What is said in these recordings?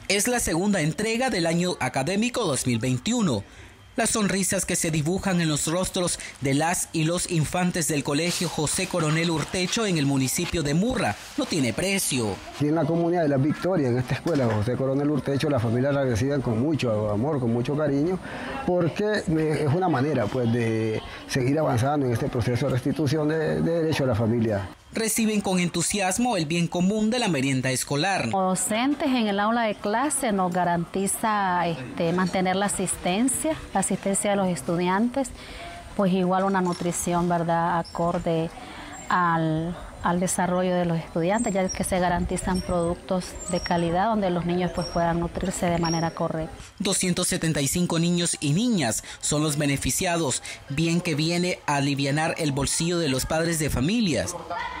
Es la segunda entrega del año académico 2021. Las sonrisas que se dibujan en los rostros de las y los infantes del Colegio José Coronel Urtecho en el municipio de Murra no tiene precio. Aquí en la comunidad de Las Victorias, en esta escuela José Coronel Urtecho, las familias la reciben con mucho amor, con mucho cariño, porque es una manera pues, de seguir avanzando en este proceso de restitución de derecho a la familia. Reciben con entusiasmo el bien común de la merienda escolar. Como docentes en el aula de clase nos garantiza mantener la asistencia de los estudiantes, pues igual una nutrición, ¿verdad?, acorde al desarrollo de los estudiantes, ya que se garantizan productos de calidad donde los niños pues puedan nutrirse de manera correcta. 275 niños y niñas son los beneficiados, bien que viene a alivianar el bolsillo de los padres de familias.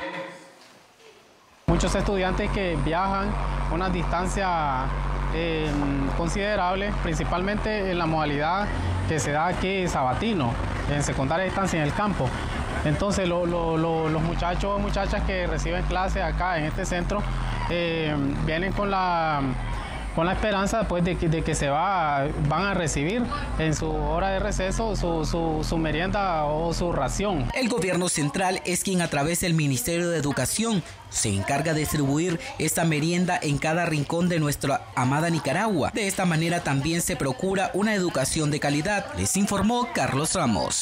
Muchos estudiantes que viajan una distancia considerable, principalmente en la modalidad que se da aquí sabatino, en secundaria distancia en el campo. Entonces los muchachos y muchachas que reciben clases acá en este centro vienen con la esperanza pues, de que van a recibir en su hora de receso su merienda o su ración. El gobierno central es quien a través del Ministerio de Educación se encarga de distribuir esta merienda en cada rincón de nuestra amada Nicaragua. De esta manera también se procura una educación de calidad, les informó Carlos Ramos.